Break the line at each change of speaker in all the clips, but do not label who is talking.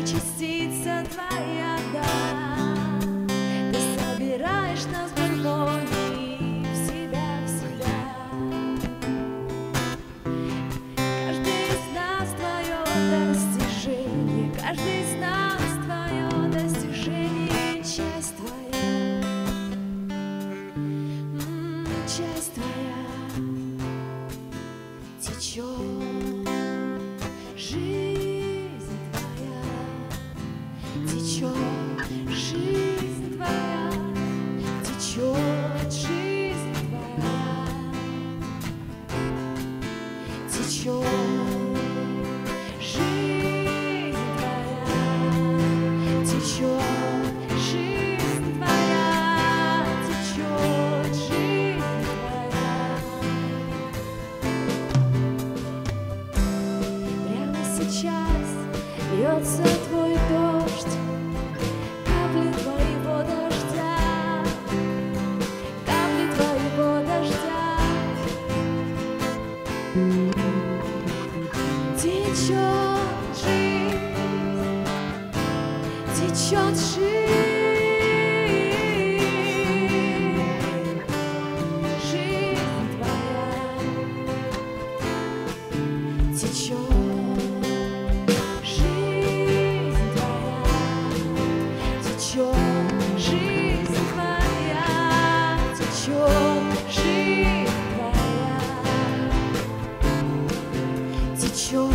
частица твоя, да. Ты собираешь нас в гармонии в себя, в себя. Каждый из нас твое достижение, каждый из нас твое достижение, часть твоя, часть твоя течет. Жизнь твоя течет, жизнь твоя течет, жизнь твоя течет, жизнь твоя течет, жизнь твоя. Прямо сейчас льется твой дождь. Течет жизнь, течет жизнь твоя течет, жизнь твоя течет, жизнь твоя течет, жизнь твоя течет.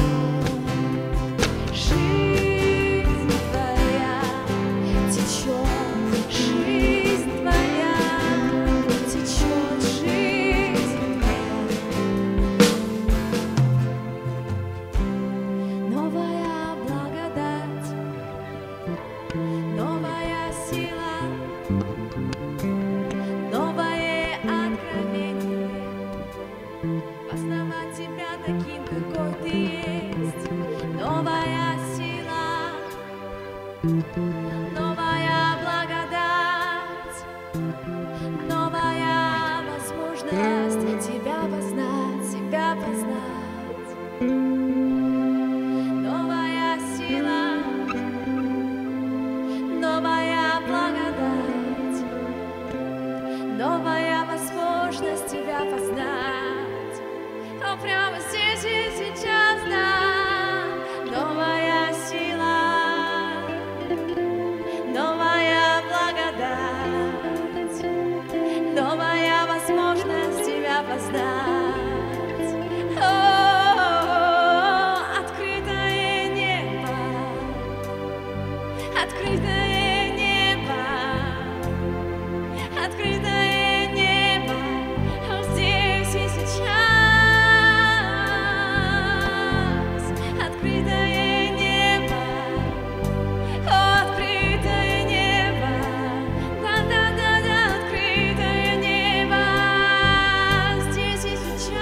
Новая сила, новое откровение, познавать тебя таким, какой ты есть. Новая сила, новая благодать, новая возможность тебя познать, тебя познать. Новая сила, новая благодать, новая возможность тебя познать. А прямо здесь и сейчас, да. Новая сила, новая благодать, новая возможность тебя познать. Открытое небо, открытое небо, открытое небо, здесь и сейчас. Открытое небо, открытое небо, да-да-да-да, открытое небо, здесь и сейчас.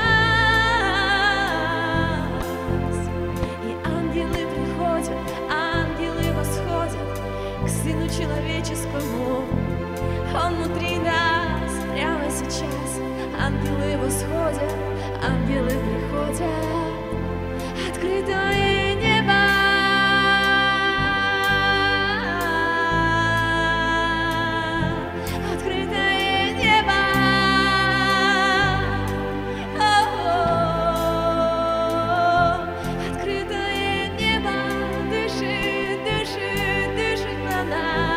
И ангелы приходят, ангелы восходят к Сыну Человеческому. Он внутри нас прямо сейчас. Ангелы восходят, ангелы приходят. Открытое небо, открытое небо, открытое небо дышит, дышит, дышит на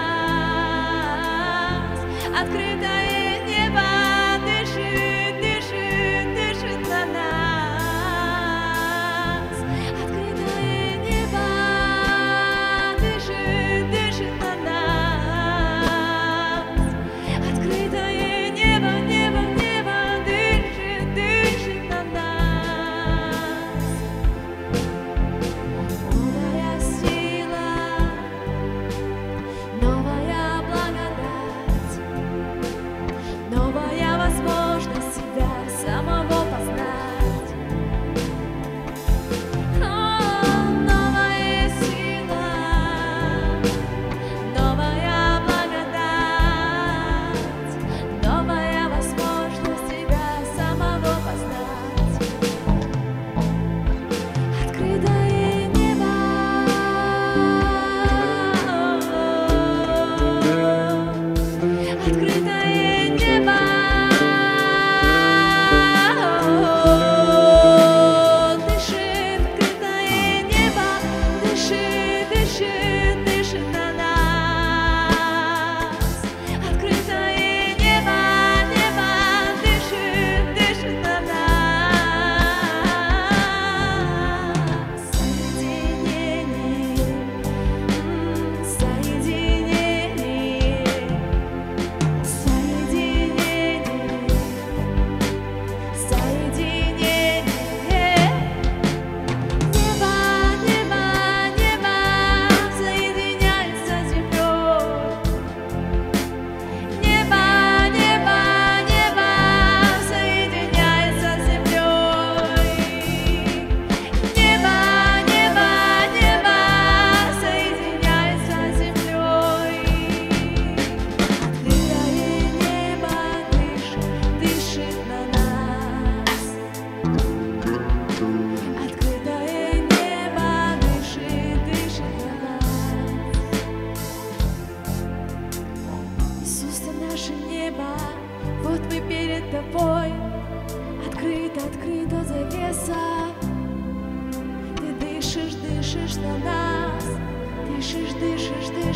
нас. Открытое небо дышит, дышит, дышит на нас.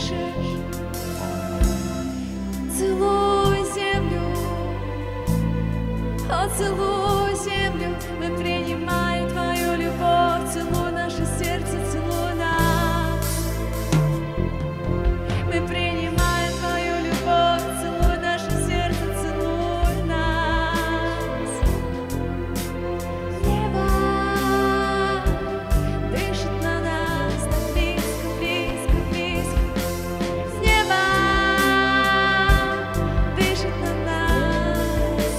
дышишь. Целуй землю, о, целуй землю, мы принимаем твою любовь. Целуй наше сердце, целуй нас. Мы принимаем твою любовь, целуй наше сердце, целуй нас. Небо дышит на нас, так близко, близко, близко. Небо дышит на нас.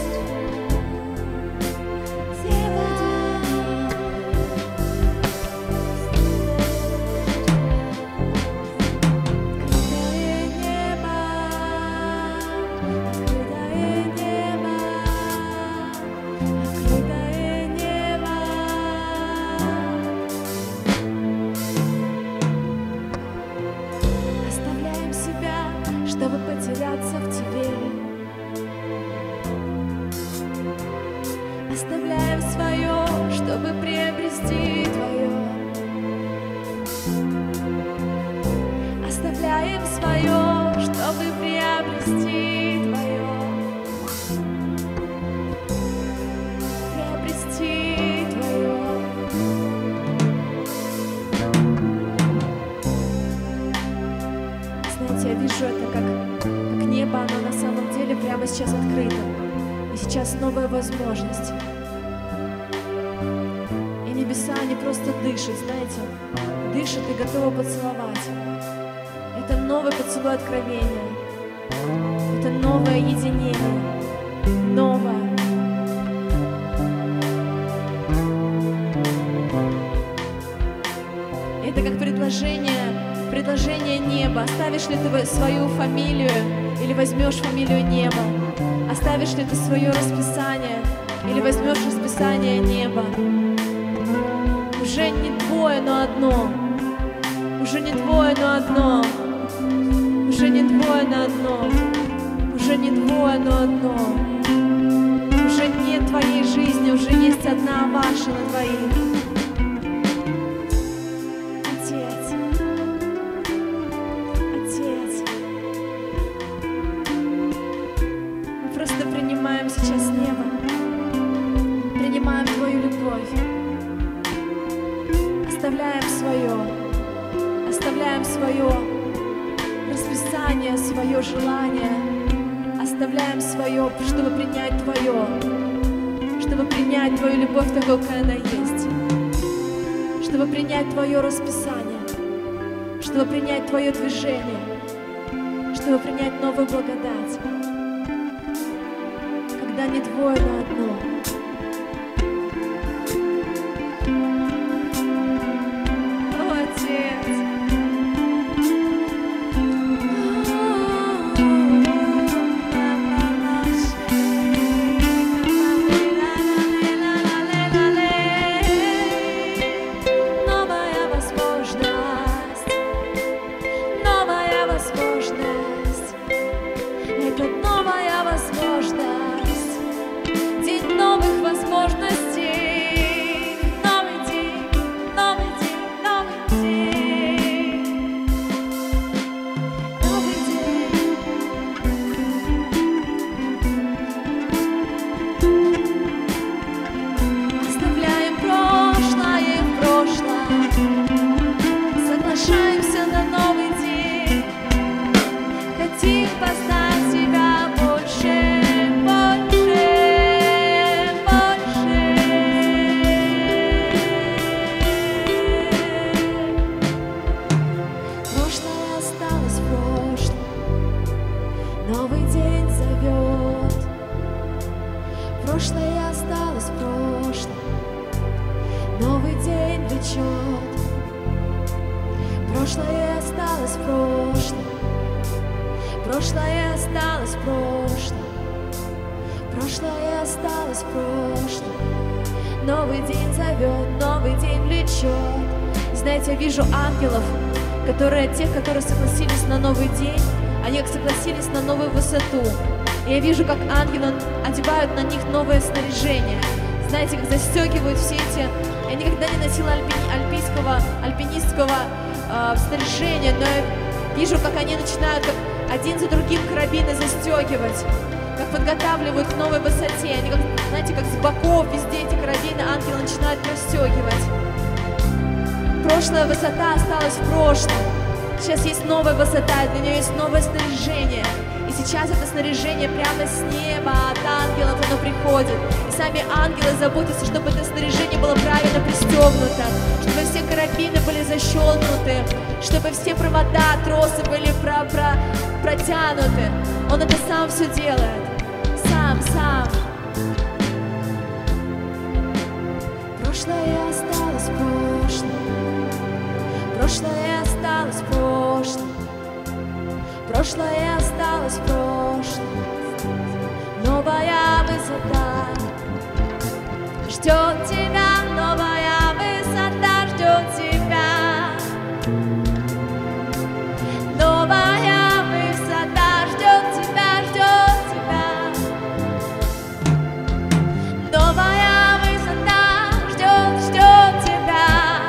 Небо. Открытое небо, оставляем себя, чтобы потеряться в тебе. Оставляем свое, чтобы приобрести твое. Оставляем свое, чтобы приобрести твое. Приобрести твое. Знаете, я вижу это как небо, оно на самом деле прямо сейчас открыто. И сейчас новая возможность. И небеса, они просто дышат, знаете, дышат и готовы поцеловать. Это новый поцелуй откровения. Это новое единение. Новое. Это как предложение неба. Оставишь ли ты свою фамилию или возьмешь фамилию неба? Оставишь ли ты свое расписание или возьмешь расписание неба? Уже не двое, но одно. Уже не двое, но одно. Уже не двое, но одно. Уже не двое, но одно. Уже нет твоей жизни, уже есть одна ваша на двоих. Отец, Отец, мы просто принимаем сейчас небо, принимаем твою любовь, оставляем свое расписание, свое желание, оставляем свое, чтобы принять твое, чтобы принять твою любовь такой, какая она есть, чтобы принять твое расписание, чтобы принять твое движение, чтобы принять новую благодать, когда не двое, но одно. Это новая возможность, день новых возможностей, новый день, новый день, новый день, новый день. Оставляем прошлое в прошлом, соглашаемся на новый день, хотим познать новый день зовет, прошлое осталось в прошлом, новый день влечет, прошлое осталось в прошлом, прошлое осталось в прошлом, прошлое осталось в прошлом, новый день зовет, новый день влечет. Знаете, я вижу ангелов, тех, которые согласились на новый день, они согласились на новую высоту. И я вижу, как ангелы одевают на них новое снаряжение. Знаете, как застегивают все эти... Я никогда не носила альпинистского снаряжения, но Вижу, как они начинают как один за другим карабины застегивать, как подготавливают к новой высоте. Они, как, знаете, как с боков везде эти карабины ангелы начинают расстегивать. Прошлая высота осталась в прошлом. Сейчас есть новая высота, и для нее есть новое снаряжение. И сейчас это снаряжение прямо с неба, от ангелов оно приходит. И сами ангелы заботятся, чтобы это снаряжение было правильно пристегнуто, чтобы все карабины были защелкнуты, чтобы все провода, тросы были протянуты. Он это сам все делает. Сам. Прошлое осталось в прошлом. Прошлое осталось в прошлом. Прошлое осталось в прошлом. Новая высота ждет тебя, новая высота ждет тебя. Новая высота ждет тебя, ждет тебя. Новая высота ждет тебя.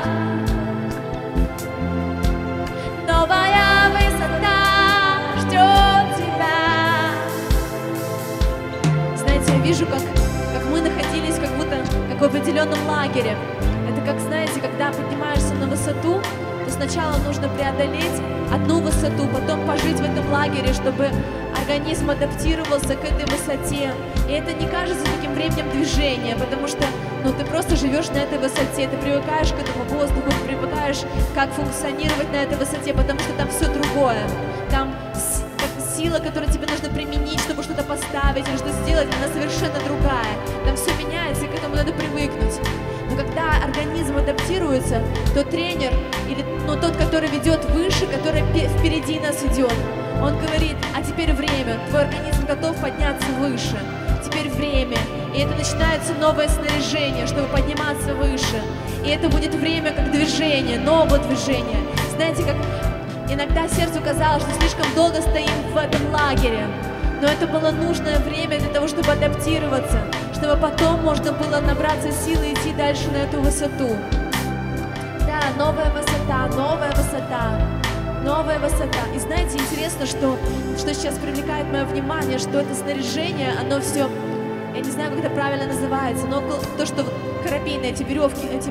Новая высота ждет тебя. Знаете, я вижу, как мы находились как будто как в определенном лагере. Это как, знаете, когда поднимаешься на высоту, то сначала нужно преодолеть одну высоту, потом пожить в этом лагере, чтобы организм адаптировался к этой высоте. И это не кажется таким временем движения, потому что ты просто живешь на этой высоте, ты привыкаешь к этому воздуху, ты привыкаешь, как функционировать на этой высоте, потому что там все другое. Там сила, которую тебе нужно применить, чтобы что-то поставить или что-то сделать, она совершенно другая. Там все меняется, и к этому надо привыкнуть. Но когда организм адаптируется, то тренер или тот, который ведет выше, который впереди нас идет, он говорит: а теперь время, твой организм готов подняться выше, теперь время. И это начинается новое снаряжение, чтобы подниматься выше. И это будет время как движение, новое движение. Знаете, как иногда сердцу казалось, что слишком долго стоим в этом лагере, но это было нужное время для того, чтобы адаптироваться, чтобы потом можно было набраться силы и идти дальше на эту высоту. Да, новая высота, новая высота, новая высота. И знаете, интересно, что сейчас привлекает мое внимание, что это снаряжение, оно все, я не знаю, как это правильно называется, но то, что карабины, эти веревки, эти,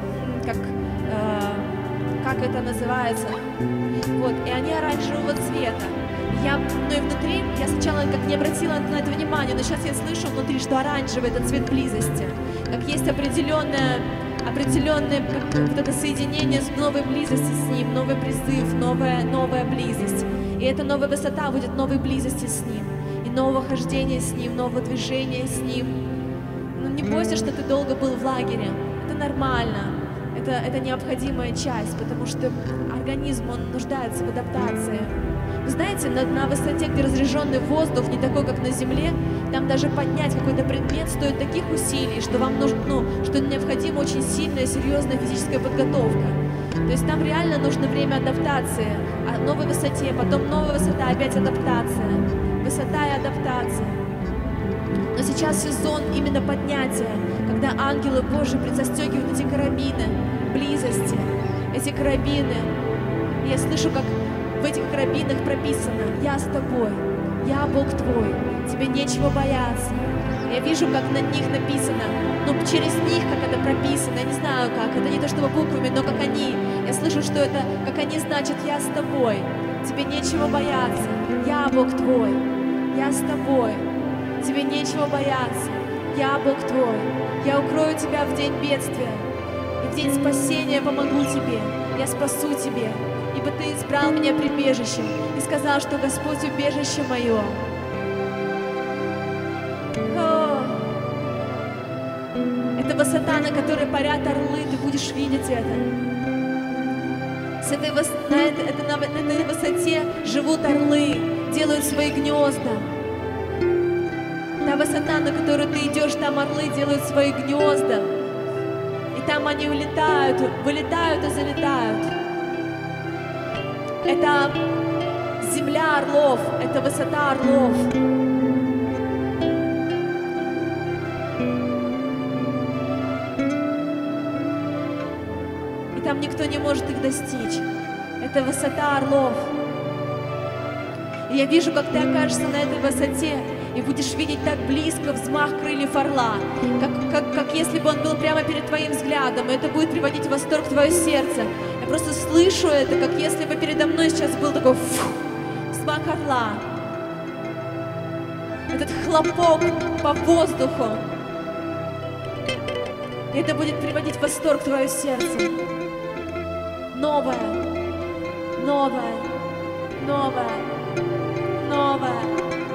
как это называется, вот, и они оранжевого цвета. И внутри, я сначала как не обратила на это внимание, но сейчас я слышу внутри, что оранжевый — это цвет близости. Как есть определенное вот это соединение с новой близостью с Ним, новый призыв, новая близость. И эта новая высота будет новой близости с Ним, и нового хождения с Ним, нового движения с Ним. Но не бойся, что ты долго был в лагере. Это нормально. Это необходимая часть, потому что организм, он нуждается в адаптации. Вы знаете, на высоте, где разряженный воздух, не такой, как на земле, там даже поднять какой-то предмет стоит таких усилий, что вам нужно, что необходима очень сильная, серьезная физическая подготовка. То есть там реально нужно время адаптации. А новой высоте, потом новая высота, опять адаптация. Высота и адаптация. Но сейчас сезон именно поднятия, когда ангелы Божьи застегивают эти карабины близости, эти карабины. И я слышу, как в этих карабинах прописано: «Я с тобой, я Бог твой, тебе нечего бояться». Я вижу, как на них написано, через них, как это прописано, я не знаю как, это не то чтобы буквами, но как они. Я слышу, что это, как они значат: «Я с тобой, тебе нечего бояться, я Бог твой, я с тобой, тебе нечего бояться, я Бог твой, я укрою тебя в день бедствия, и в день спасения помогу тебе, я спасу тебе, ибо ты избрал меня прибежищем и сказал, что Господь убежище мое». Это высота, на которой парят орлы, ты будешь видеть это. На этой высоте живут орлы, делают свои гнезда. Та высота, на которую ты идешь, там орлы делают свои гнезда. И там они вылетают и залетают. Это земля орлов, это высота орлов. И там никто не может их достичь. Это высота орлов. И я вижу, как ты окажешься на этой высоте и будешь видеть так близко взмах крыльев орла, как если бы он был прямо перед твоим взглядом, и это будет приводить в восторг твое сердце. Я просто слышу это, как если бы передо мной сейчас был такой взмах орла. Этот хлопок по воздуху. И это будет приводить в восторг твое сердце. Новое, новое, новое, новое.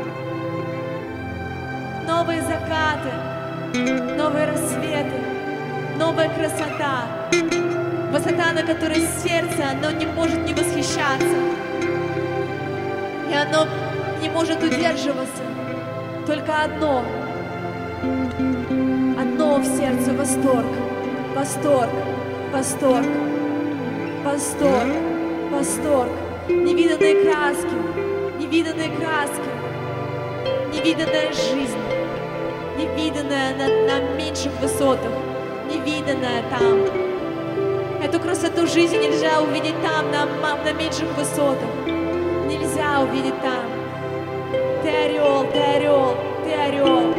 Новые закаты, новые рассветы, новая красота. Высота, на которой сердце, оно не может не восхищаться. И оно не может удерживаться. Только одно в сердце — восторг, восторг, восторг, восторг, восторг. Невиданные краски, невиданные краски, невиданная жизнь, невиданная на меньших высотах, невиданная там. Эту красоту жизни нельзя увидеть там, на меньших высотах. Нельзя увидеть там. Ты орел, ты орел, ты орел.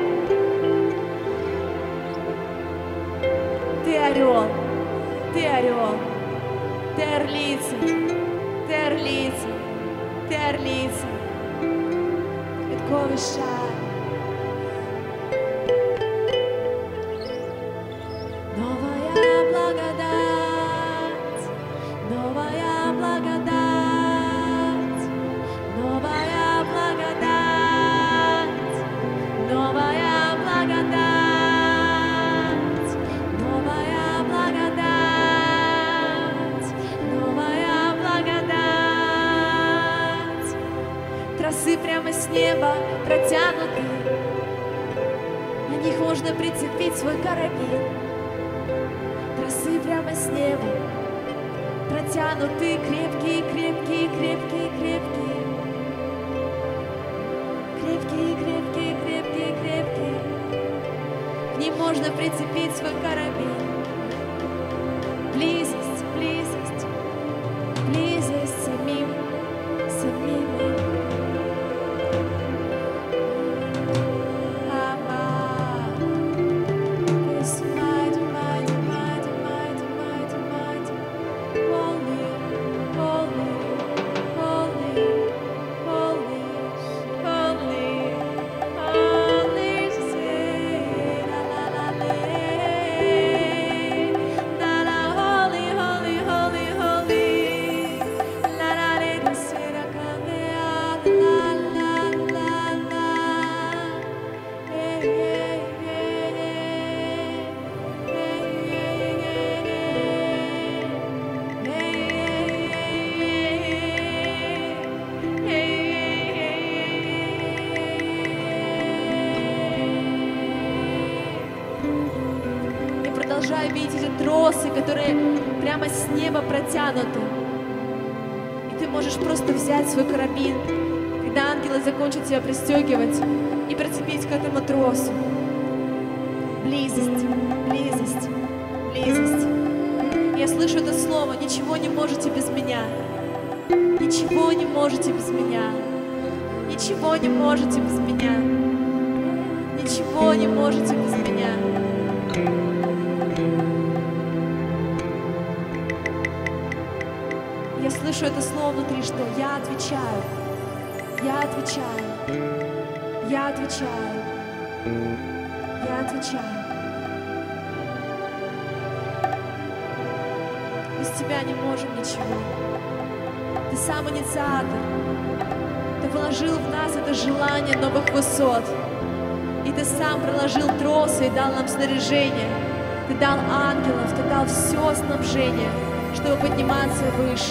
Ты орел, ты орел, ты орлица, ты орлица, ты орлица. Новая благодать, новая благодать, новая благодать, новая благодать, новая благодать, новая благодать. Тросы прямо с неба протянуты, на них можно прицепить свой карабин. Тросы прямо с неба протянуты, крепкие, крепкие, крепкие, крепкие, крепкие, крепкие, крепкие, крепкие. К ним можно прицепить свой карабин. Близость, близость, близость самим, самим. Продолжаю видеть эти тросы, которые прямо с неба протянуты. И ты можешь просто взять свой карабин, когда ангелы закончат тебя пристегивать, и прицепить к этому тросу. Близость, близость, близость. Я слышу это слово: ничего не можете без меня. Ничего не можете без меня. Ничего не можете без меня. Ничего не можете без меня. Я слышу это слово внутри, что я отвечаю, я отвечаю, я отвечаю, я отвечаю. Без тебя не можем ничего. Ты сам инициатор. Ты вложил в нас это желание новых высот. И ты сам проложил тросы и дал нам снаряжение. Ты дал ангелов, ты дал все снабжение, чтобы подниматься выше.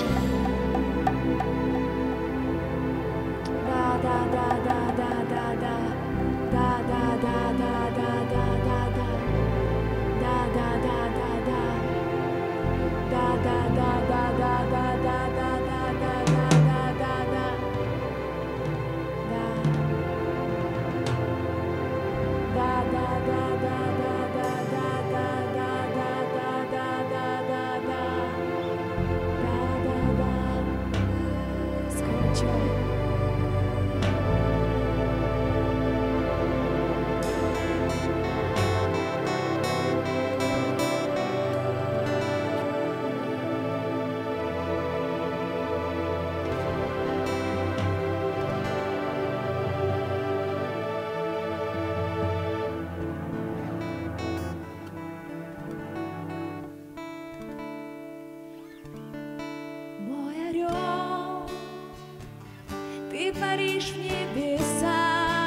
Ты паришь в небеса.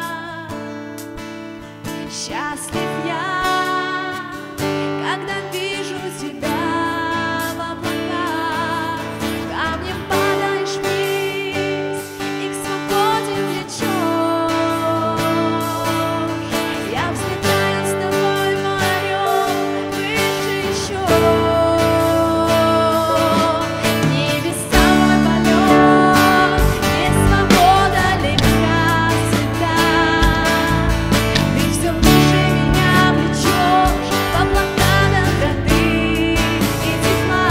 Счастлив я, когда вижу тебя в облаках. Камнем падаешь вниз и к свободе влечешь. Я взлетаю с тобой, мой орел, выше еще. Небеса мой полет, где свобода легка всегда. Ты все выше меня влечешь в облака доброты и тепла.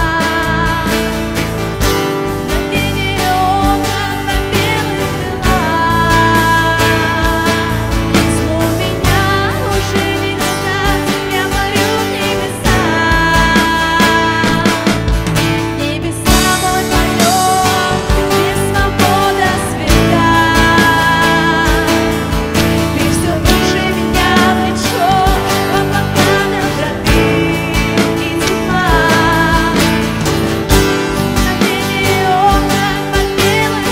Мгновение ока на белых крылах. Злу меня уже не достать, я парю в небеса. Небеса мой полет, где свобода света. Ты все выше меня влечешь в облака доброты и тепла. Мгновение ока на белых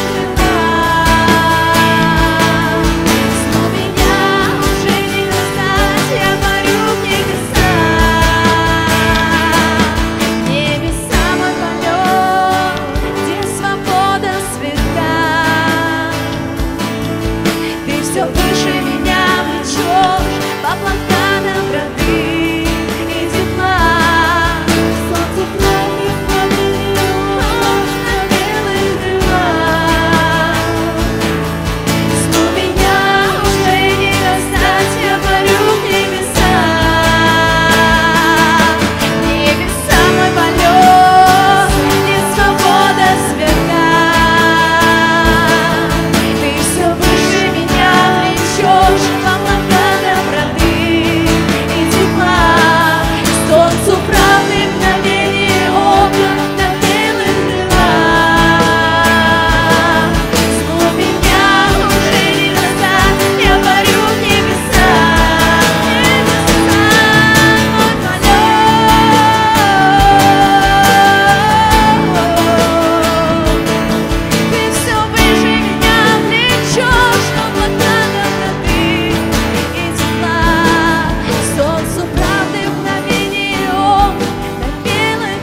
крылах. Злу меня уже не достать, я парю в небеса. Небеса мой полет, где свобода света. Ты все выше меня влечешь в облака доброты и тепла. Солнце правит на белых крылах. Злу меня уже не достать, я парю в небеса. Небеса мой полет, где свобода света. Ты все выше меня влечешь в облака доброты и тепла. Солнцу правды мгновение ока на белых крылах. Злу меня уже не достать, я парю в небеса. Небеса мой полет. Ты все выше меня влечешь в облака доброты и тепла. Солнцу правды мгновение ока на белых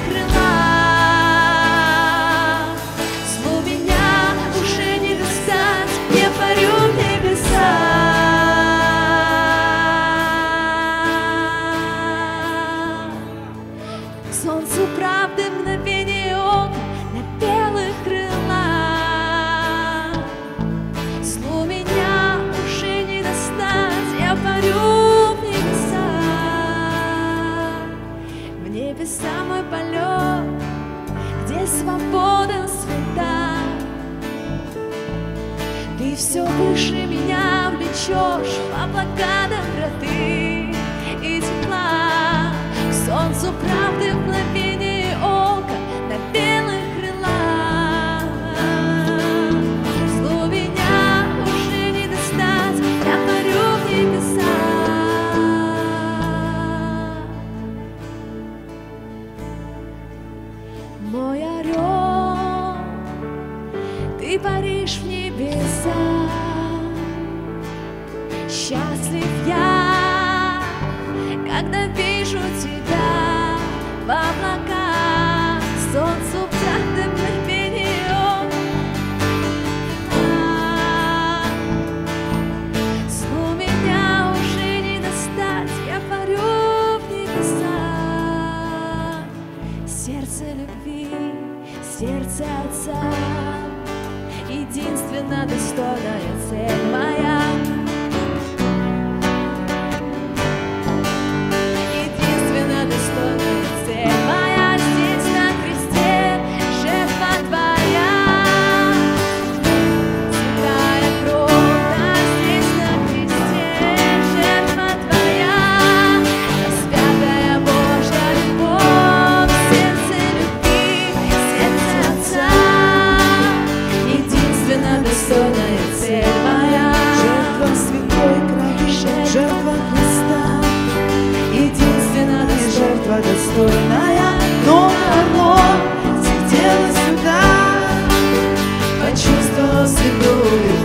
крылах. Злу меня уже не достать, я парю в небеса. Солнцу правды мгновение ока на белых крылах. Злу меня уже не достать, я парю в небеса. В небеса мой полет, где свобода света. Ты все выше меня влечешь в облака доброты и тепла. К солнцу правды мгновение ока на белых крылах. Злу меня уже не достать, я парю в небеса. Мой орел, ты паришь в небеса. Счастлив я, когда вижу тебя в облаках. Солнцу правды мгновение ока. Злу меня уже не достать, я парю в небеса. Сердце любви, сердце Отца, единственно достойная цель моя. Единственно достойная цель моя здесь на кресте, жертва твоя. Святая кровь, да, здесь на кресте, жертва твоя. Распятая Божья любовь, сердце любви, сердце Отца, единственно достойная цель моя.
Жертва святой крови, жертва Христа, единственная жертва достойная. Но оно сидела сюда, почувствовал святую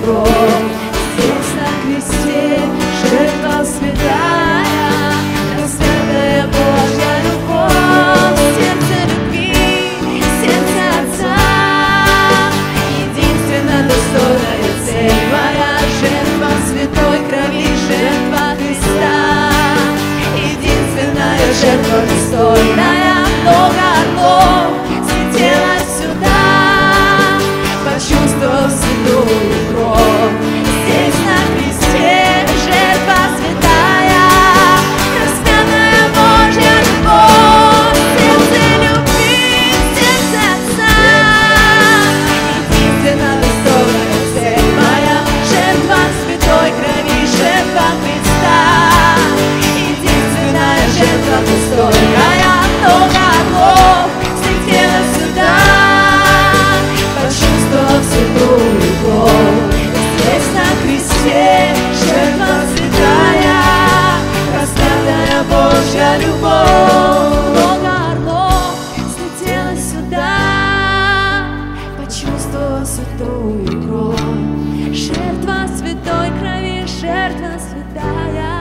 кровь. Здесь на кресте жертва святая, распятая Божья любовь, сердце любви, сердце Отца, единственно достойная цель твоя, жертва святой крови, жертва Христа, единственная жертва достойная, много орлов слетело сюда, почувствовав святую кровь. Здесь на кресте жертва святая, распятая Божья любовь, сердце любви, сердце Отца, единственно достойная цель моя, жертва святой крови, жертва Христа, единственная жертва достойная, много орлов слетело сюда, почувствовав святую кровь. Здесь на кресте жертва святая, распятая Божья любовь, много орлов слетело сюда, почувствовав святую кровь. Жертва святой крови, жертва святая,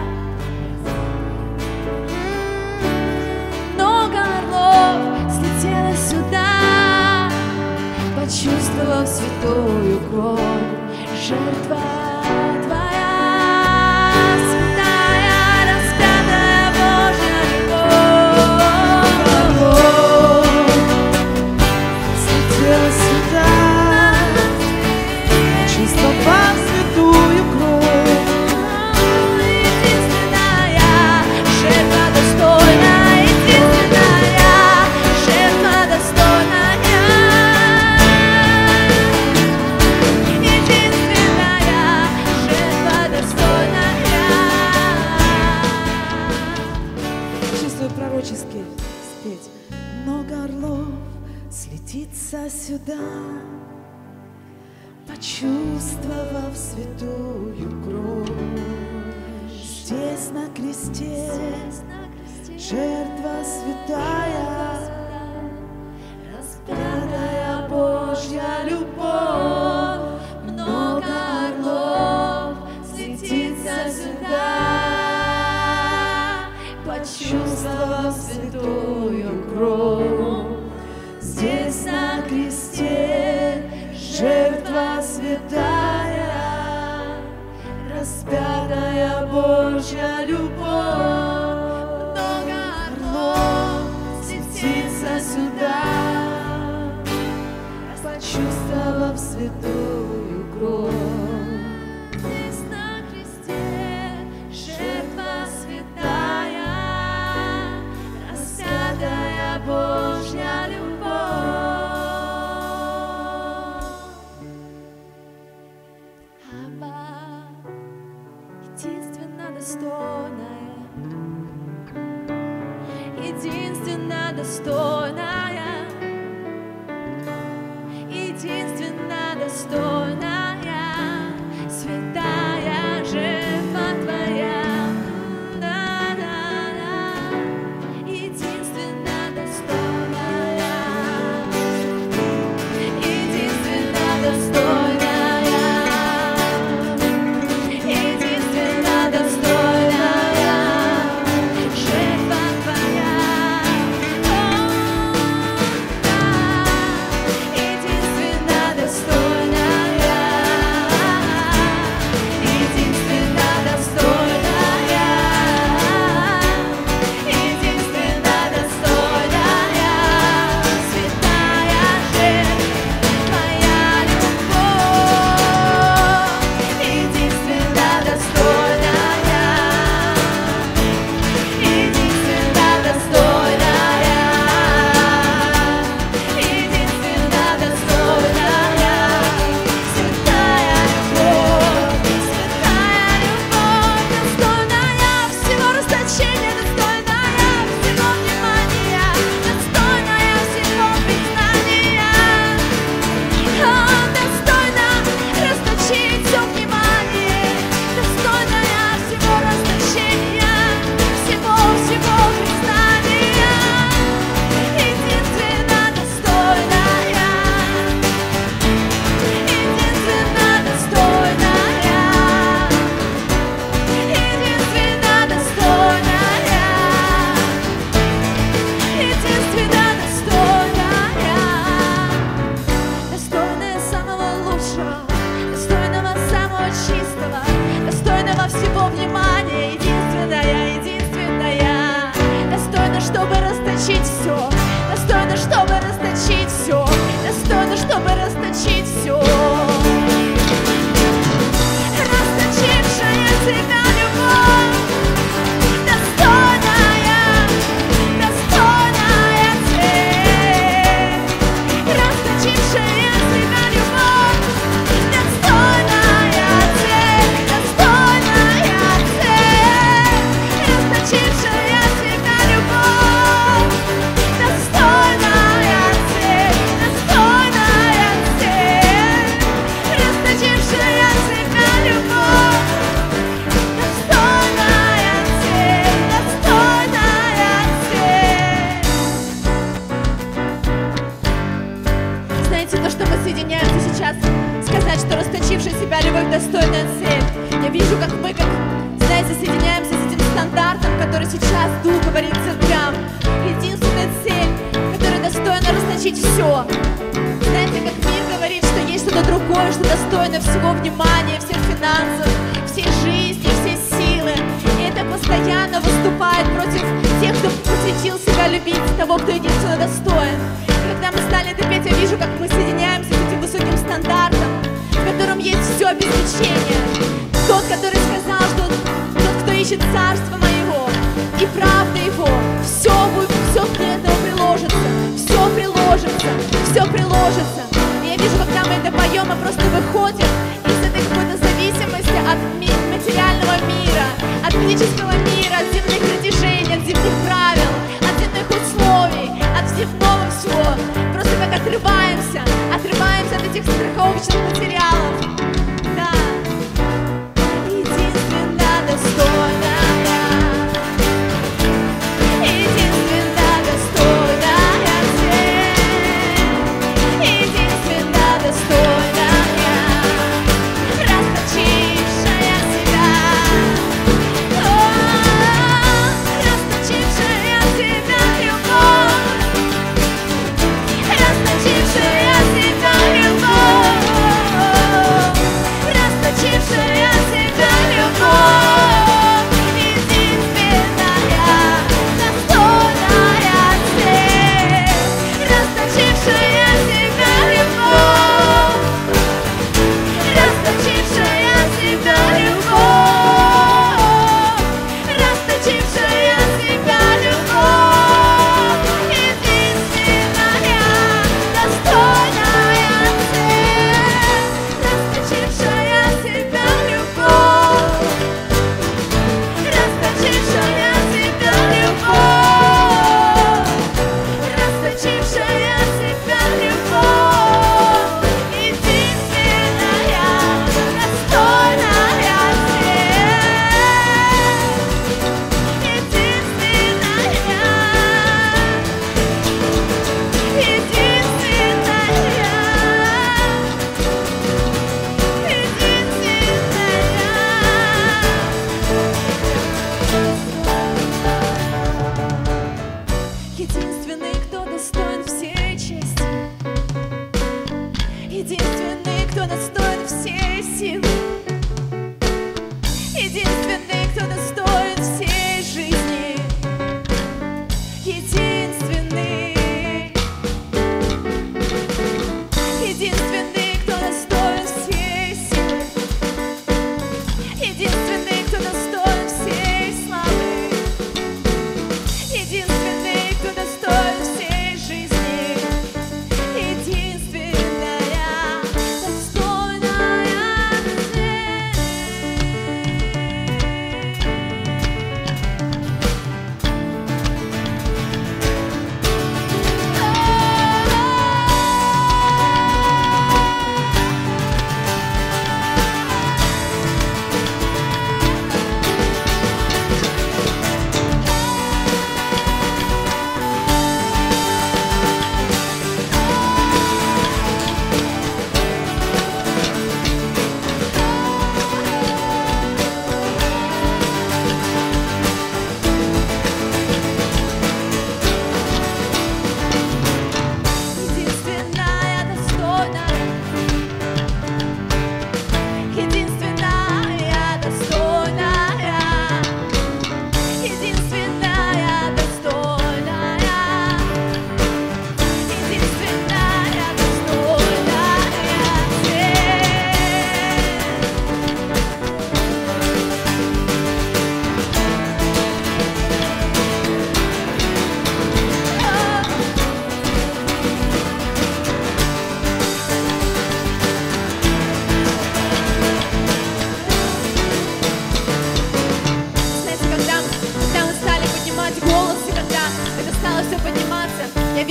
много орлов слетело сюда, почувствовав святую кровь. Жертва твоя святая, распятая Божья любовь,
слетела сюда, почувствовав святую кровь.
единственная жертва достойная, единственная жертва достойная, единственная жертва достойная.
Чувствую пророчески спеть. Много орлов слетится сюда, почувствовав святую кровь. Здесь на кресте жертва святая, распятая Божья любовь, много орлов слетится сюда, почувствовав святую кровь. Здесь на кресте жертва святая, распятая Божья любовь, много орлов слетится сюда, почувствовав святую кровь.
Здесь на кресте жертва святая, распятая Божья любовь. Абба, единственно достойная, единственно достойная, единственно достойная, святая жертва твоя, да-да-да, единственно достойная, единственно достойная, единственно достойная жертва твоя, внимания, единственная, единственная, достойна, чтобы расточить все, достойна, чтобы расточить все, достойна, чтобы расточить все. Расточившая себя любовь, достойная, достойная цель. Расточившая себя любовь, достойная цель, достойная цель. Расточившая себя любовь, достойная цель, достойная цель. Расточившая себя любовь, достойная цель, достойная цель. Знаете, то, что мы соединяемся сейчас, сказать, что расточившая себя любовь достойная цель. Я вижу, как мы, знаете, соединяемся с этим стандартом, который сейчас Дух говорит церквям. Единственная цель, которая достойна расточить все. Знаете, как мир говорит, что есть что-то другое, что достойно всего внимания, всех финансов, всей жизни, всей силы. И это постоянно выступает против тех, кто посвятил себя любить, того, кто единственно достоин. И когда мы стали это петь, я вижу, как мы соединяемся с этим высоким стандартом, в котором есть все обеспечение. Тот, который сказал, что тот, кто ищет царство моего и правда его, все будет, все к этому приложится, все приложится, все приложится. И я вижу, когда мы это поем, мы просто выходим из этой какой-то зависимости от материального мира, от физического мира, от земных притяжений, от земных правил, от земных условий, от земного всего. Просто как отрываемся от этих страховочных материалов. Да. Единственно достойная, единственно достойная цель, единственно достойная,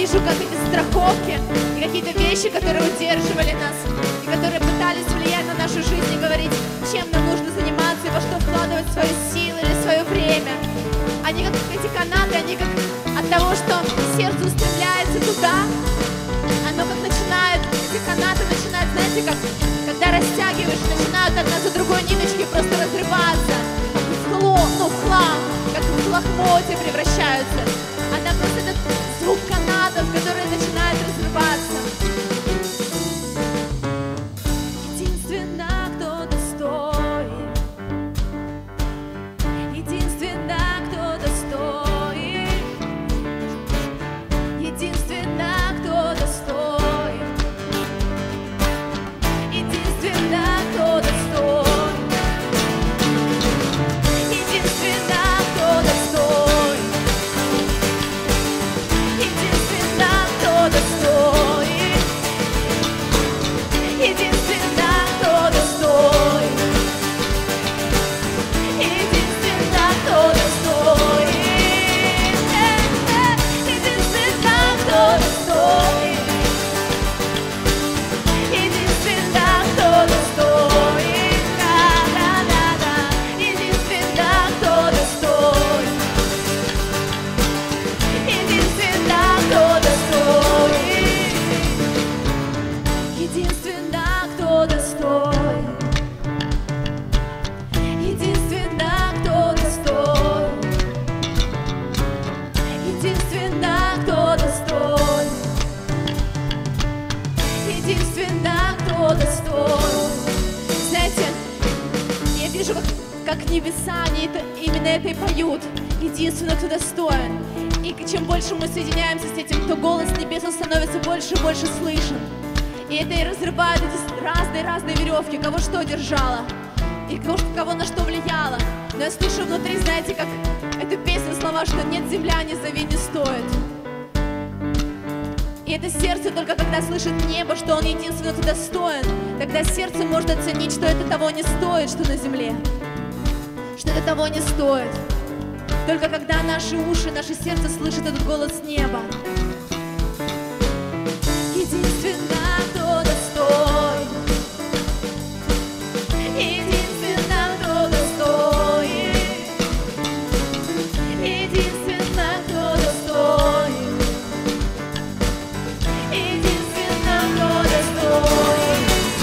вижу, как эти страховки и какие-то вещи, которые удерживали нас, и которые пытались влиять на нашу жизнь и говорить, чем нам нужно заниматься и во что вкладывать свою силу или свое время. Они как эти канаты, они как от того, что сердце устремляется туда, оно как начинает, эти канаты начинают, знаете, как когда растягиваешь, начинают одна за другой ниточки просто разрываться, в хлам, как в лохмотья превращаются. Она просто этот звук канатов, который начинает разрываться. Единственно, кто достоин, единственно, кто достоин, единственно, кто достоин, единственно, кто достоин. Как небеса, они именно это и поют. Единственно, кто достоин. И чем больше мы соединяемся с этим, то голос небес становится больше и больше слышен. И это и разрывает эти разные веревки, кого что держало, и кого на что влияло. Но я слышу внутри, знаете, как эту песню, слова, что нет, земля, не зови, не стоит. И это сердце только когда слышит небо, что он единственно кто достоин, тогда сердце может оценить, что это того не стоит, что на земле, что это того не стоит. Только когда наши уши, наше сердце слышит этот голос неба. Единственно, кто достоин, единственно, кто достоин, единственно, кто достоин, единственно, кто достоин,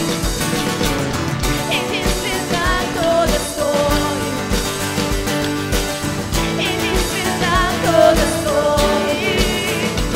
единственно, кто достоин. Единственно, кто достоин,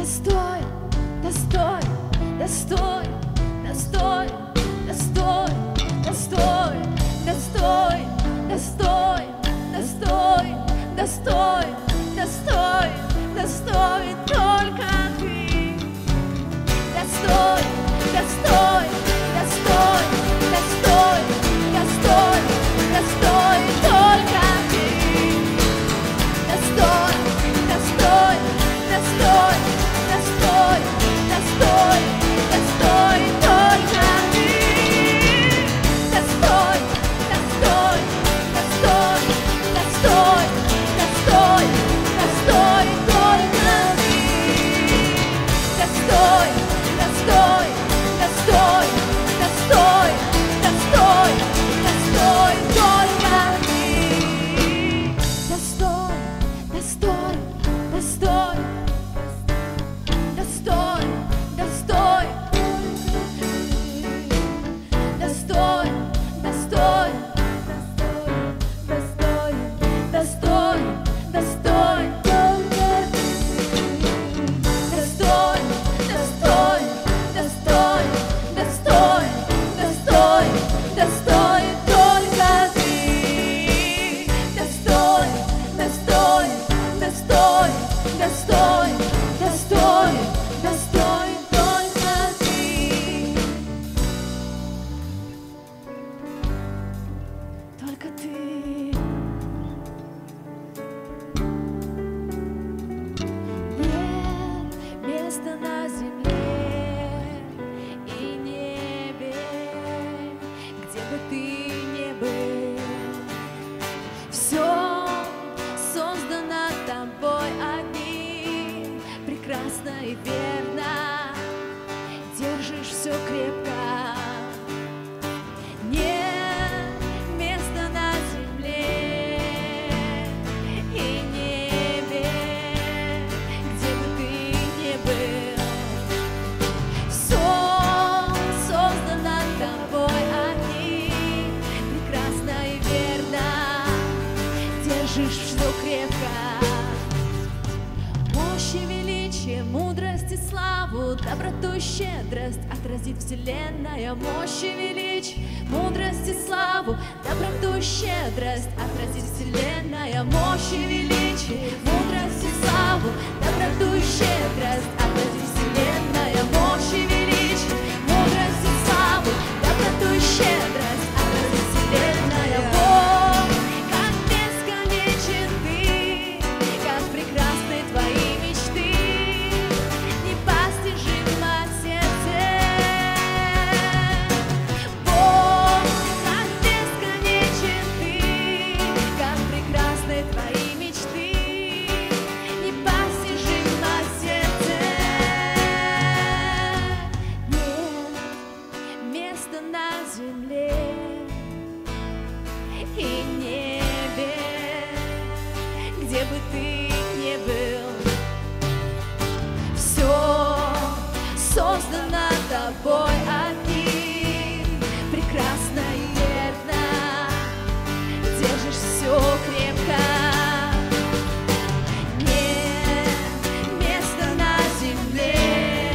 достоин, достоин, достоин, достоин, достоин, достоин, достоин, достоин, достоин, достоин, достоин, достоин только ты. Достоин, достоин, достоин, достоин, достоин, достоин только ты. Достоин, достоин, достоин, достоин, достоин, достоин только ты. Достоин, достоин, достоин, достоин, достоин, достоин только ты. Достоин, достоин, достоин, достоин, достоин, достоин только ты. Достоин, достоин, достоин, достоин, достоин, достоин, достоин, достоин, достоин, достоин только ты. Достоин, достоин, достоин, достоин, достоин, достоин только ты. Достоин, достоин, достоин, достоин, достоин, достоин только ты. Только ты. Нет места на земле и небе, где бы ты ни был. Все создано тобой одним, прекрасно и верно, держишь все крепко. Нет места на земле и небе, где бы ты ни был. Все создано тобой одним, прекрасно и верно, держишь все крепко. Мощь и величие, мудрость и славу, доброту и щедрость отразит вселенная. Мощь и величие, мудрость и славу, доброту и щедрость отразит вселенная. Мощь и величие, мудрость и славу, доброту и щедрость отразит вселенная. Мощь и величие, мудрость и славу, доброту и щедрость отразит вселенная. Бог, как бесконечен ты, как прекрасны твои мечты, непостижимо сердце. Бог, как бесконечен ты, как прекрасны твои мечты, непостижимо сердце. Нет места на земле и небе, где бы ты ни был. Все создано тобой одним, прекрасно и верно, держишь все крепко. Нет места на земле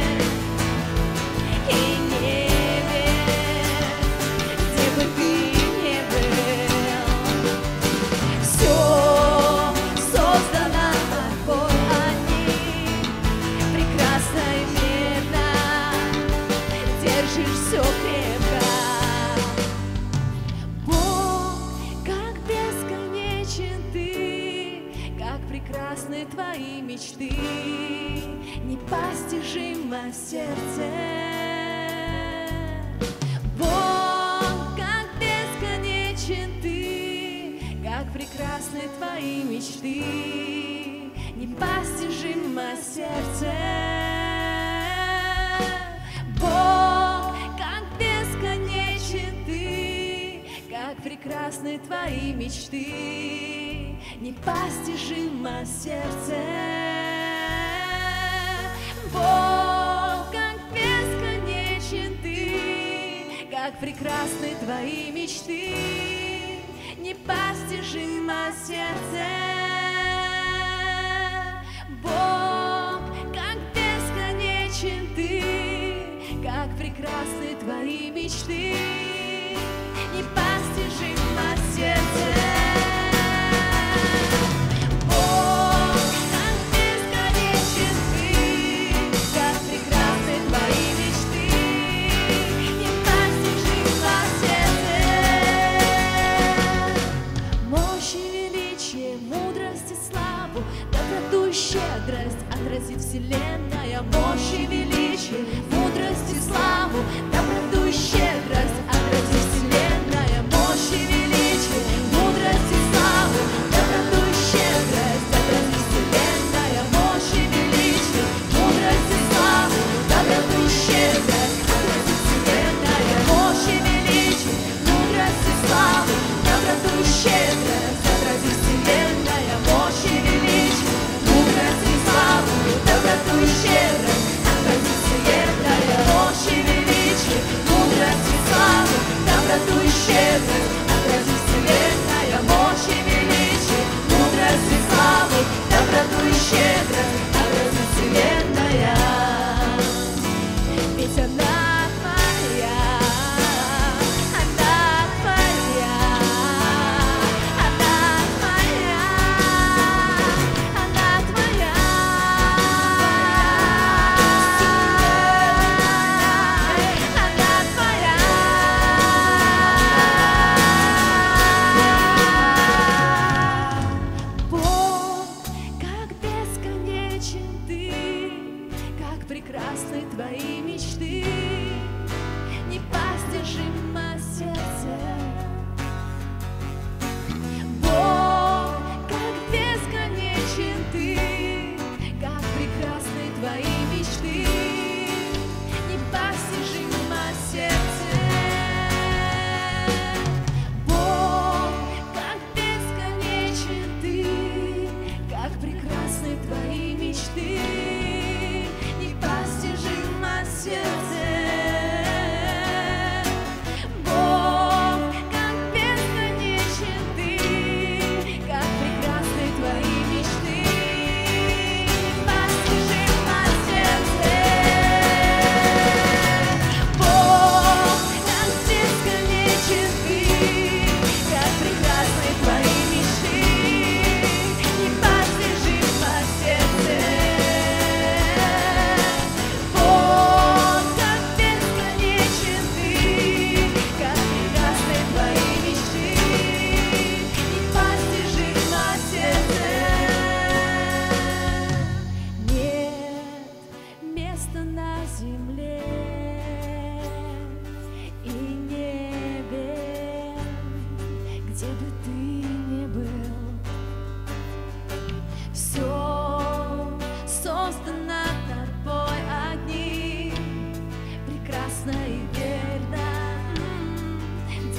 и небе, где бы ты ни был. Все создано тобой одним, прекрасно и верно, держишь все крепко. Бог, как бесконечен ты, как прекрасны твои мечты, непостижимо сердце. Бог, как бесконечен ты, как прекрасны твои мечты, непостижимо сердце. Бог, как бесконечен ты, как прекрасны твои мечты, непостижимо сердце. Бог, как бесконечен ты, как прекрасны твои мечты, непостижимо сердце. Бог, как бесконечен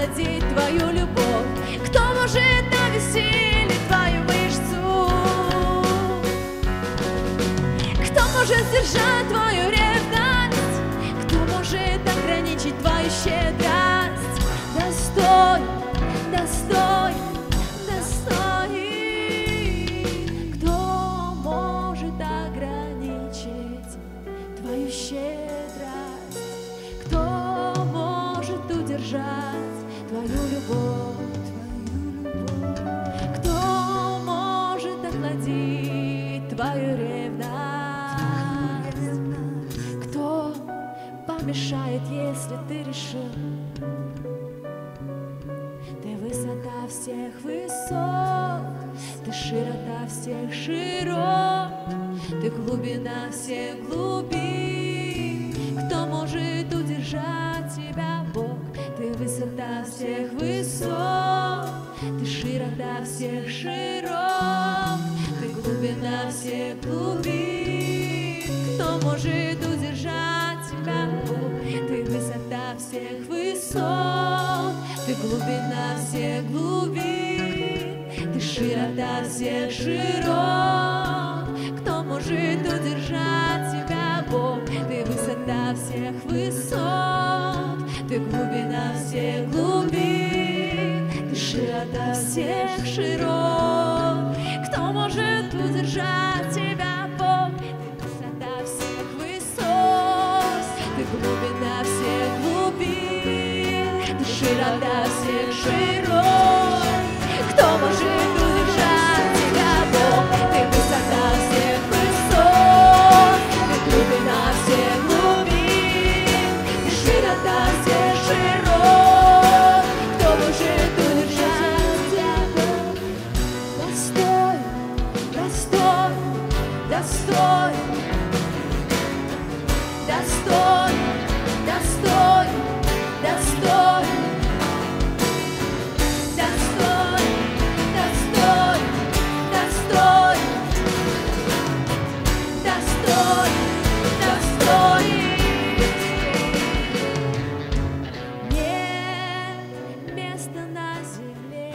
охладить твою любовь? Кто может обессилить твою мышцу? Кто может сдержать твою ревность? Кто может ограничить твою щедрость? Достой, достой, достой. Кто может ограничить твою щедрость? Кто может удержать твою любовь? Кто может охладить твою ревность? Кто помешает, если ты решил? Ты высота всех высот, ты широта всех широт, ты глубина всех глубин. Кто может удержать тебя, Бог? Ты высота всех высот, ты широта всех широт, ты глубина всех глубин. Кто может удержать тебя, Бог? Ты высота всех высот, ты глубина всех глубин, ты широта всех широт. Кто может удержать тебя, Бог? Ты высота всех высот, ты глубина всех глубин, ты широта всех широт. Кто может удержать тебя, Бог? Ты высота всех высот, ты глубина всех глубин, ты широта всех широт. Кто может удержать тебя, Бог? Ты высота всех высот, ты глубина всех глубин, ты широта всех широт. Кто может удержать тебя, Бог? Достой, достой, достой, достой, достой, достой. Достой, достой, достой, достой, достой. Нет места на земле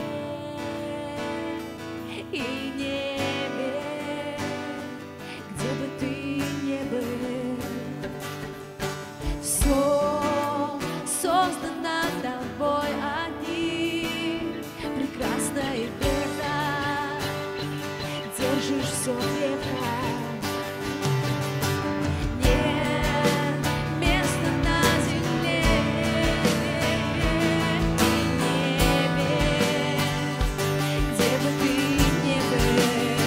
и небе, где бы ты ни был. Все создано тобой одним, прекрасно и верно, держишь все крепко. Нет места на земле и небе, где бы ты ни был.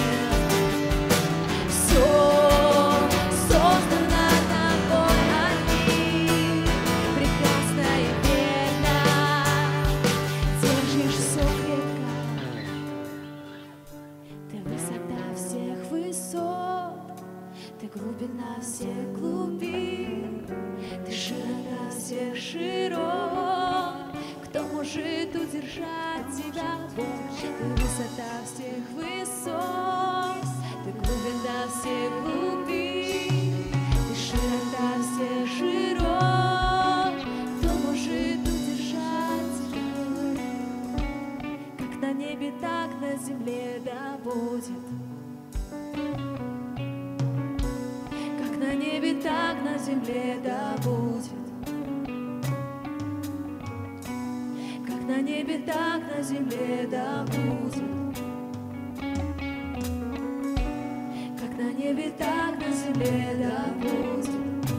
Все создано тобой одним, прекрасно и верно, держишь все крепко. Ты высота всех высот, ты глубина всех глубин, ты широта всех широт. Кто может удержать тебя, Бог? Ты высота всех высот, ты глубина всех глубин, ты широта всех широт. Кто может удержать тебя? Как на небе, так на земле да будет. Как на небе, так на земле да будет. Как на небе, так на земле да будет. Как на небе, так на земле да будет.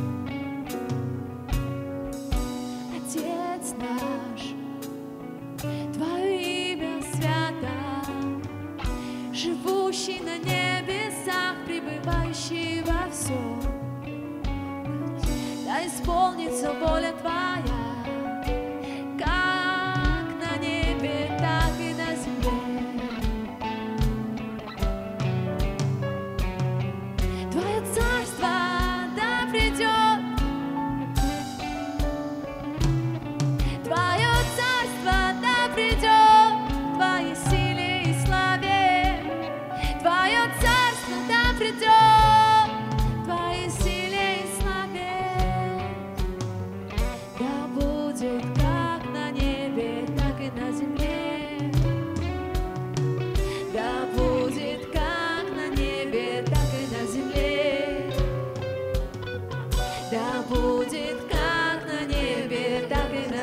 Отец наш, Твое имя свято, живущий на небесах, пребывающий во всем. Да исполнится воля Твоя, как на небе, так и на земле. Твое царство да придет, Твое царство да придет, Твоей силе и славе. Твое царство да придет, Твоей силе и славе. Да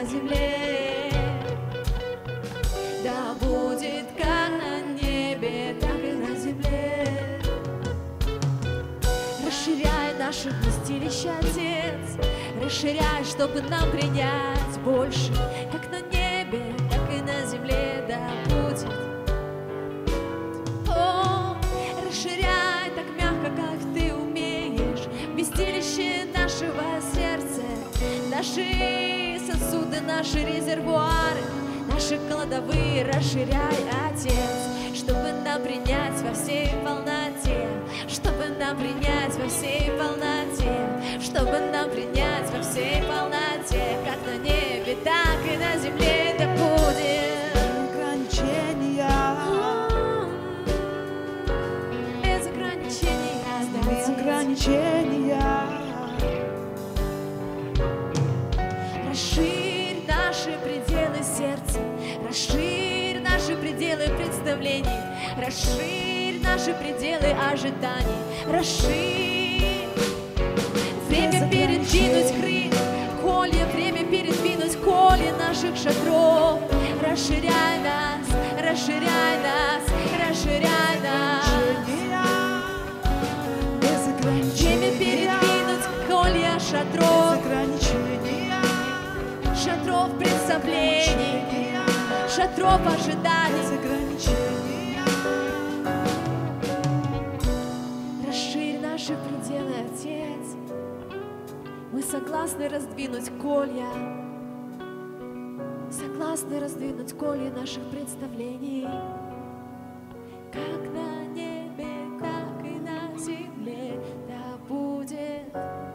земле. Да будет как на небе, так и на земле. Расширяй наше вместилище, Отец, расширяй, чтобы нам принять больше, как на небе, так и на земле, да будет. О, расширяй так мягко, как ты умеешь, вместилище нашего сердца, наши сосуды, наши резервуары, наши кладовые расширяй, Отец, чтобы нам принять во всей полноте, чтобы нам принять во всей полноте, чтобы нам принять во всей полноте, как на небе, так и на земле, да будет. Без ограничения,
без ограничения.
Расширь наши пределы сердца, расширь наши пределы представлений, расширь наши пределы ожиданий, расширь. Время передвинуть колья, время передвинуть колья наших шатров. Расширяй нас, расширяй нас, расширяй нас. Время передвинуть колья шатров, шатров представлений, шатров ожиданий. Расширь наши пределы, Отец. Мы согласны раздвинуть колья, согласны раздвинуть колья наших представлений, как на небе, так и на земле, да будет.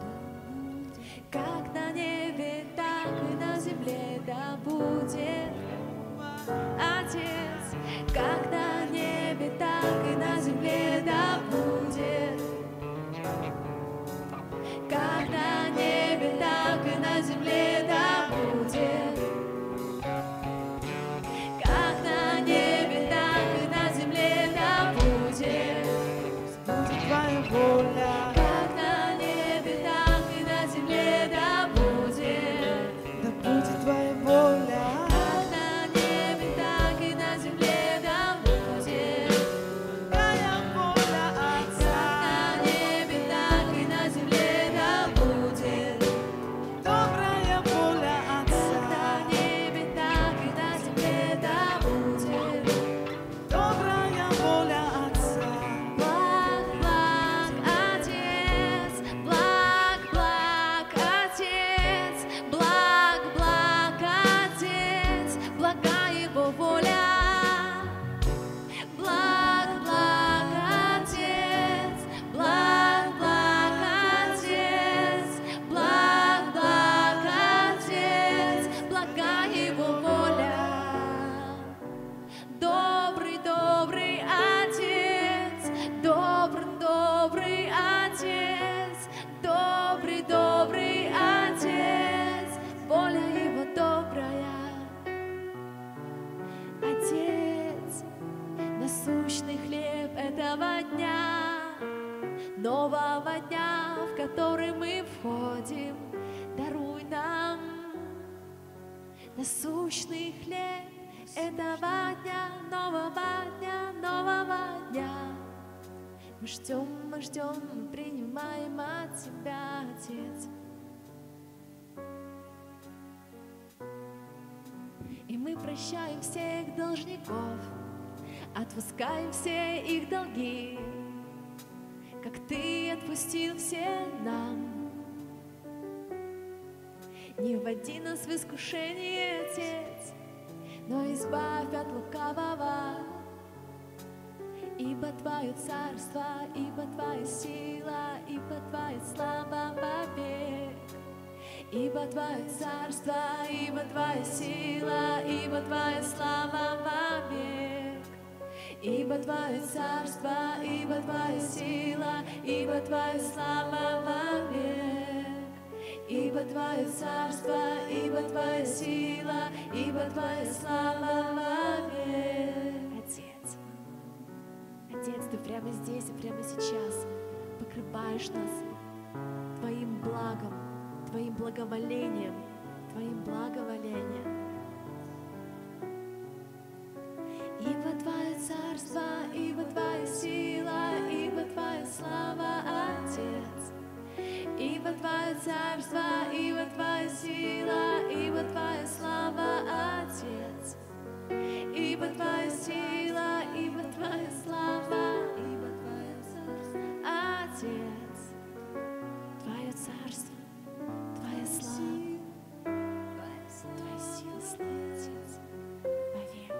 Как на небе, так и на земле, да будет. Отец, как на небе, так и на земле, да будет. Как на небе, так и на земле, да будет. Как на небе, так и на земле, да будет.
Будет твоя воля,
Как на небе, так и на земле, да будет.
да будет твоя воля.
Как на небе, так и на земле, да будет.
Твоя воля, Отца.
Как на небе, так и на земле, да будет.
Добрая воля
Как
Отца.
на небе, так и на земле, да будет.
Добрая воля Отца.
Благ, благ, Отец, благ, благ, Отец, благ, благ, Отец, блага Его воля. Благ, благ, Отец, благ, благ, Отец, благ, благ, Отец, блага Его воля. Добрый, добрый Отец, добрый, добрый Отец, добрый, добрый Отец, воля Его добрая. Отец, насущный хлеб этого дня, нового дня, в который мы входим, даруй нам насущный хлеб этого дня, нового дня, нового дня. Мы ждем, принимаем от Тебя, Отец. И мы прощаем всех должников, отпускаем все их долги, как Ты отпустил все нам. Не вводи нас в искушение, Отец, но избавь от лукавого. Ибо Твое царство, ибо Твоя сила, ибо Твоя слава вовек. Ибо Твое царство, ибо Твоя сила, ибо Твоя слава вовек. Ибо Твое царство, ибо Твоя сила, ибо Твоя слава вовек. Ибо Твое царство, ибо Твоя сила, ибо Твоя слава вовек. Отец, Отец, Ты прямо здесь и прямо сейчас покрываешь нас Твоим благом, Твоим благоволением,
Твоим благоволением. Ибо Твое царство, ибо Твоя сила, ибо Твоя слава, Отец. Ибо Твое царство, ибо Твоя сила, ибо Твоя слава, Отец. Ибо Твоя сила, ибо Твоя слава, ибо Твое царство, Отец. Твое царство, Твоя слава, Твоя сила, слава, Отец, вовек.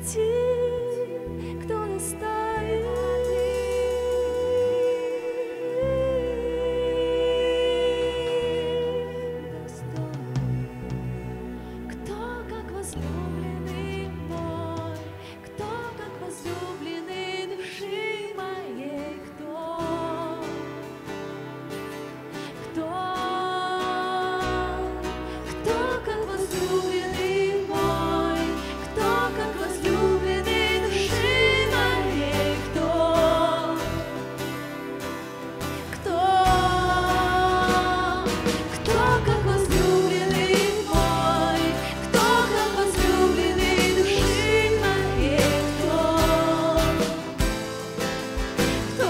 найти, кто доставит. Кто как возлюбленный мой, кто как возлюбленный души моей, кто как возлюбленный мой, кто как возлюбленный души моей, кто как возлюбленный мой, кто как возлюбленный души моей, кто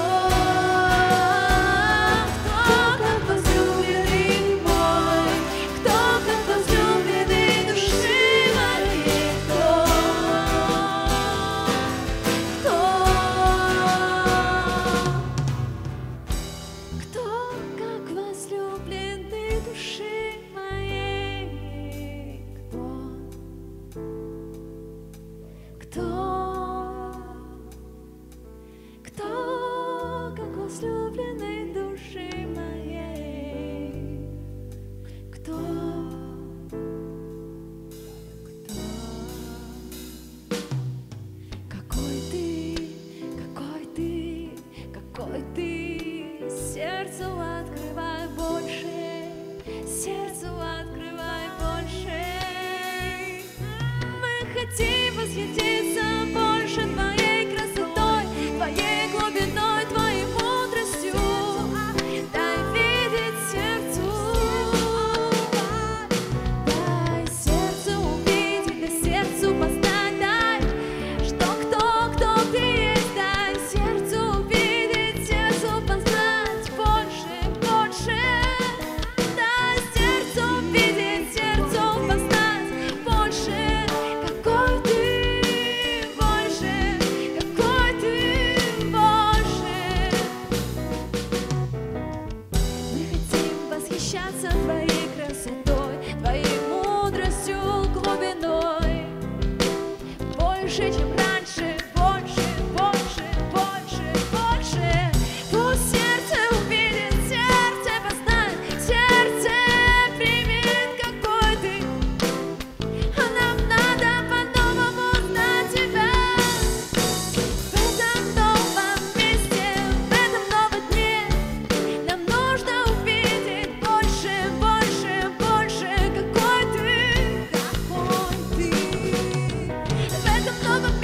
как возлюбленный мой, кто как возлюбленный души моей, кто как возлюбленный души моей, кто как возлюбленный души моей, какой ты, сердцу открывай больше, мы хотим восхититься больше твоей красотой, твоей глубиной, твоей мудростью, дай видеть сердцу увидеть, дай сердцу познать, дай, что кто ты есть, дай сердцу увидеть, сердцу познать больше, дай сердцу увидеть, сердцу познать больше, какой ты больше. Мы хотим восхищаться твоей красотой, твоей мудростью, глубиной, больше, чем раньше, больше. Пусть сердце увидит, сердце познает, сердце примет, какой ты. А нам надо по-новому узнать тебя. В этом новом месте, в этом новом дне нам нужно увидеть больше, какой ты. В этом новом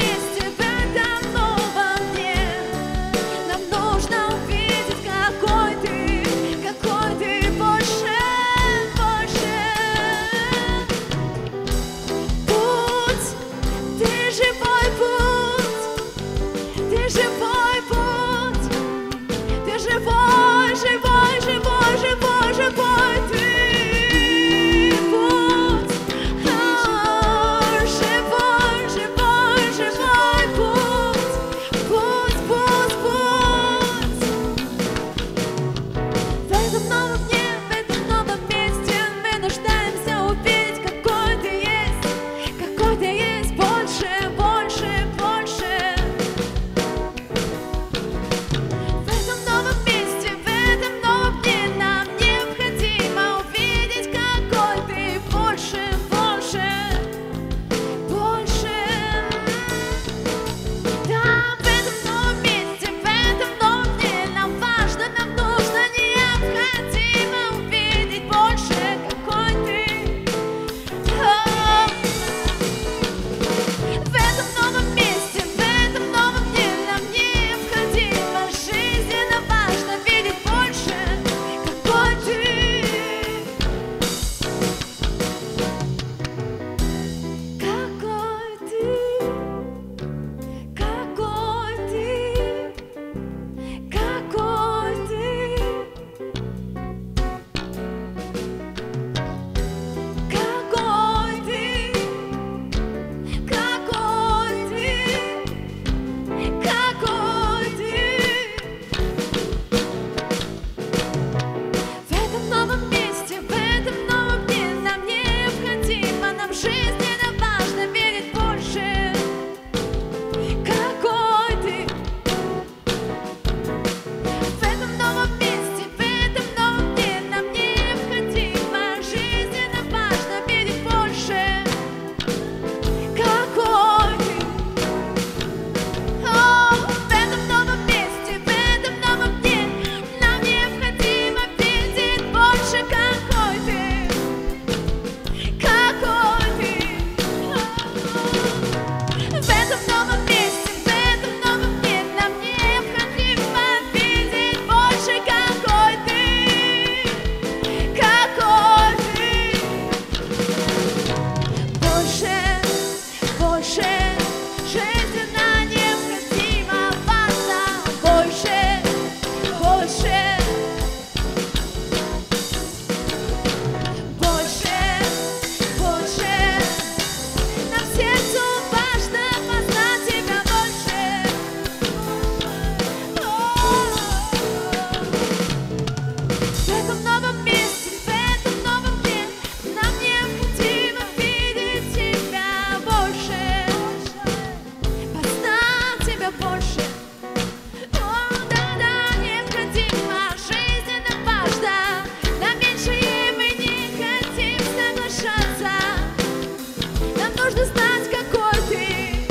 нужно знать, какой ты.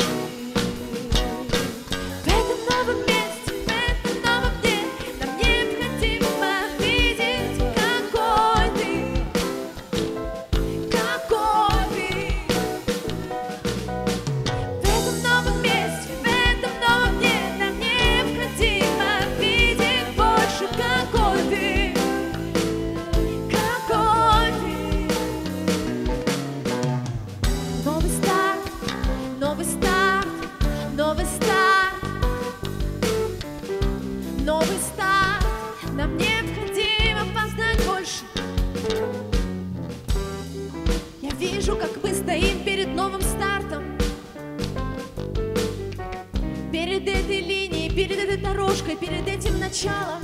В этом новом месте, в этом новом дне нам необходимо видеть, какой ты. Какой ты. В этом новом месте, в этом новом дне нам необходимо видеть больше, какой ты. Какой ты. Новый старт, новый старт, новый старт, новый старт. Нам необходимо познать больше. Я вижу, как мы стоим перед новым стартом, перед этой линией, перед этой дорожкой, перед этим началом.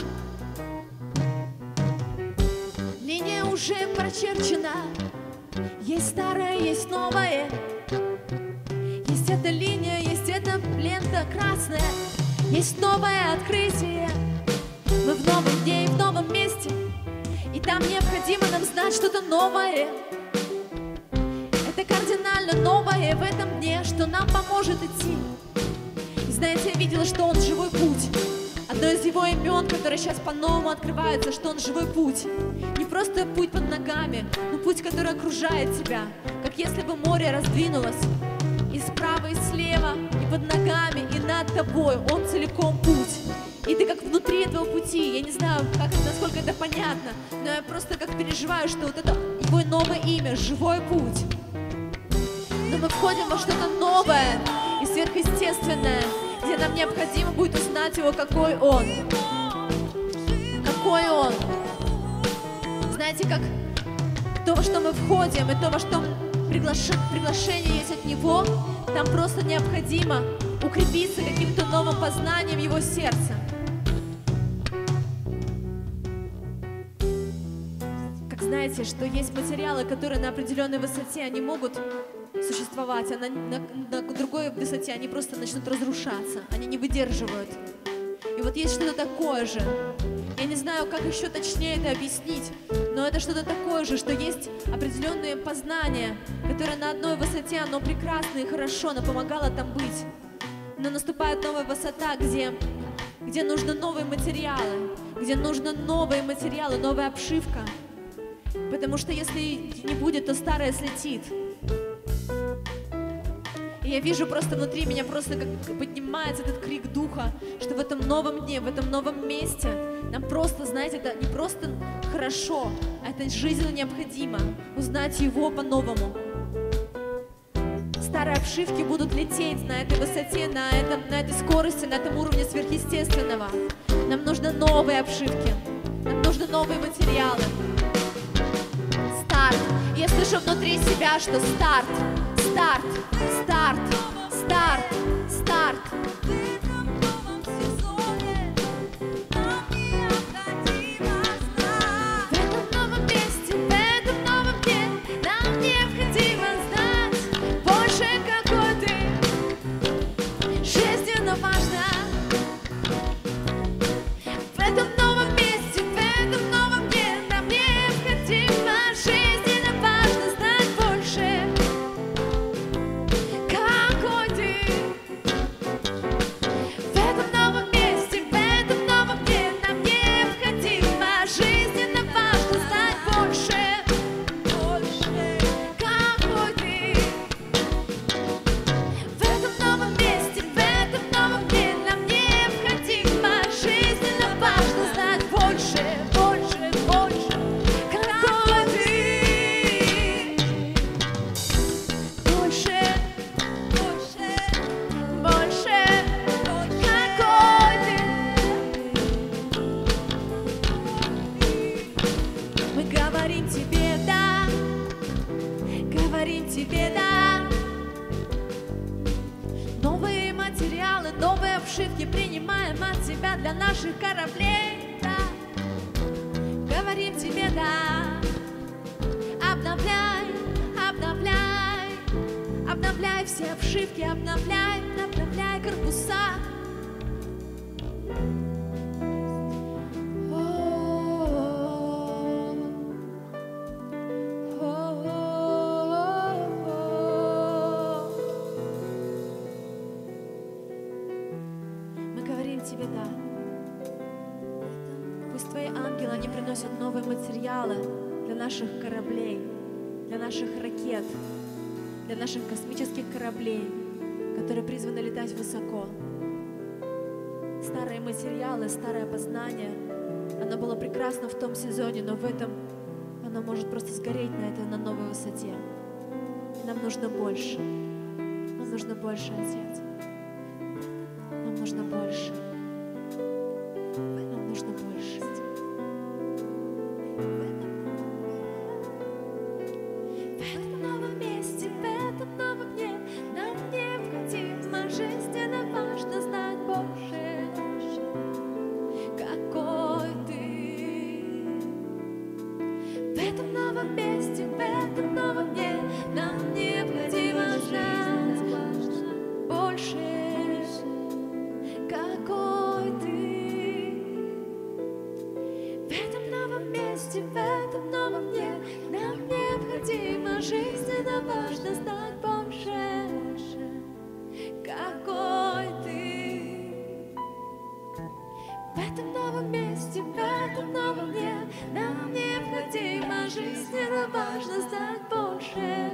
Линия уже прочерчена, есть старое, есть новое. Есть эта линия, есть эта лента красная, есть новое открытие. Мы в новом дне и в новом месте, и там необходимо нам знать что-то новое. Это кардинально новое в этом дне, что нам поможет идти. И знаете, я видела, что он живой путь. Одно из его имен, которое сейчас по-новому открывается, что он живой путь. Не просто путь под ногами, но путь, который окружает тебя. Как если бы море раздвинулось и справа, и слева, и под ногами, и над тобой. Он целиком путь. И ты как внутри этого пути. Я не знаю, насколько это понятно, но я просто как переживаю, что вот это его новое имя, живой путь. Но мы входим во что-то новое и сверхъестественное, где нам необходимо будет узнать его, какой он. Какой он. Знаете, как то, во что мы входим, и то, во что приглашение есть от него, там просто необходимо укрепиться каким-то новым познанием его сердца. Как знаете, что есть материалы, которые на определенной высоте, они могут существовать, а на другой высоте они просто начнут разрушаться, они не выдерживают. И вот есть что-то такое же. Я не знаю, как еще точнее это объяснить, но это что-то такое же, что есть определенные познания, которые на одной высоте, оно прекрасно и хорошо, оно помогало там быть. Но наступает новая высота, где нужны новые материалы, новая обшивка. Потому что если не будет, то старое слетит. И я вижу просто внутри меня, просто как поднимается этот крик духа, что в этом новом дне, в этом новом месте нам просто, знаете, это не просто хорошо, а это жизненно необходимо узнать его по-новому. Старые обшивки будут лететь на этой высоте, на этой скорости, на этом уровне сверхъестественного. Нам нужны новые обшивки, нам нужны новые материалы. Старт. Я слышу внутри себя, что старт, старт, старт, старт, старт. В этом новом месте, в этом новом дне нам необходимо знать больше, какой ты. Жизненно важно. В этом новом месте, в этом новом дне нам необходимо жизненно важно знать больше, какой ты. В этом новом месте, в этом новом дне нам необходимо жизненно важно знать больше, какой ты. В этом новом месте, в этом новом дне нам необходимо жизненно важно знать больше, больше, больше, какой ты. Больше, больше, больше, какой ты. Мы говорим тебе да, говорим тебе да. Новые материалы, новые обшивки принимаем от тебя для наших кораблей, да. Говорим тебе да. Обновляй, обновляй, обновляй все обшивки, обновляй, обновляй корпуса. следа. Пусть Твои ангелы, они приносят новые материалы для наших кораблей, для наших ракет, для наших космических кораблей, которые призваны летать высоко. Старые материалы, старое познание, оно было прекрасно в том сезоне, но в этом оно может просто сгореть на новой высоте. И нам нужно больше. Нам нужно больше, Отец. Нам нужно больше. Нам нужно больше. В этом новом месте, в этом новом дне нам необходимо, жизненно важно знать больше, какой Ты. В этом новом месте, в этом новом дне нам необходимо знать больше, какой Ты. В этом новом месте, в этом новом дне нам необходимо, жизненно важно знать больше, какой Ты. В этом новом месте, в этом новом дне нам необходимо, жизненно важно знать больше,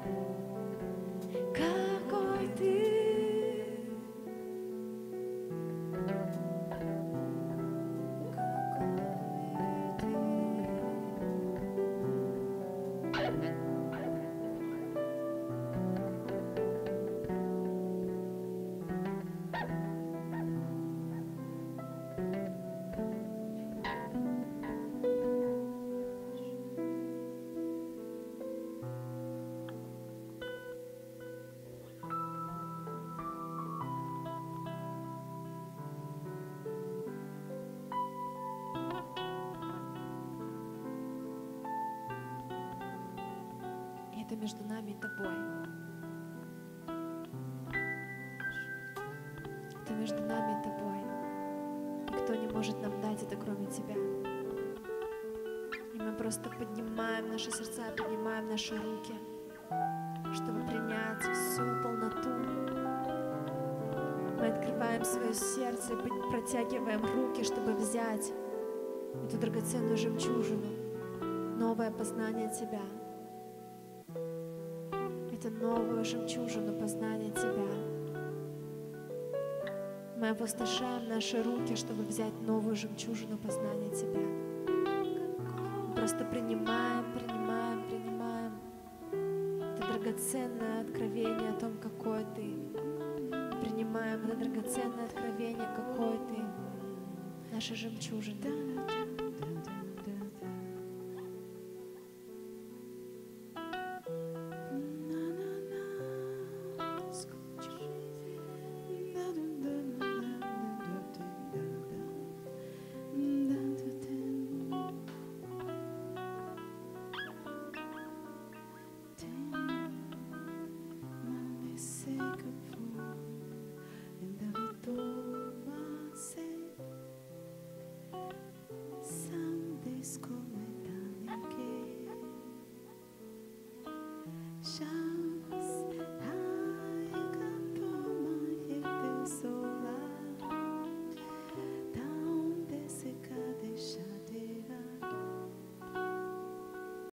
какой Ты. И это между нами и Тобой. Это между нами и Тобой. Никто не может нам дать это, кроме Тебя. И мы просто поднимаем наши сердца, поднимаем наши руки, чтобы принять всю полноту. Мы открываем свое сердце и протягиваем руки, чтобы взять эту драгоценную жемчужину, новое познание Тебя. Это новую жемчужину познания Тебя. Мы опустошаем наши руки, чтобы взять новую жемчужину познания Тебя. Мы просто принимаем это драгоценное откровение о том, какой Ты. Принимаем это драгоценное откровение, какой Ты, наша жемчужина.